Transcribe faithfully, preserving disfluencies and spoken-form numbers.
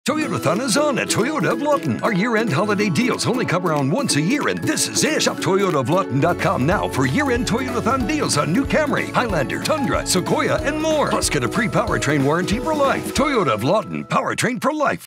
Toyotathon is on at Toyota of Lawton. Our year-end holiday deals only come around once a year, and this is it. Shop Toyota of Lawton dot com now for year-end Toyotathon deals on new Camry, Highlander, Tundra, Sequoia, and more. Plus, get a free powertrain warranty for life. Toyota of Lawton, powertrain for life.